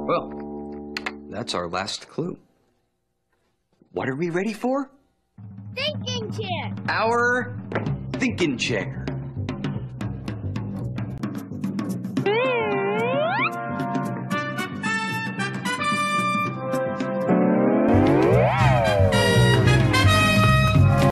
Well, that's our last clue. What are we ready for? Thinking chair. Our thinking chair.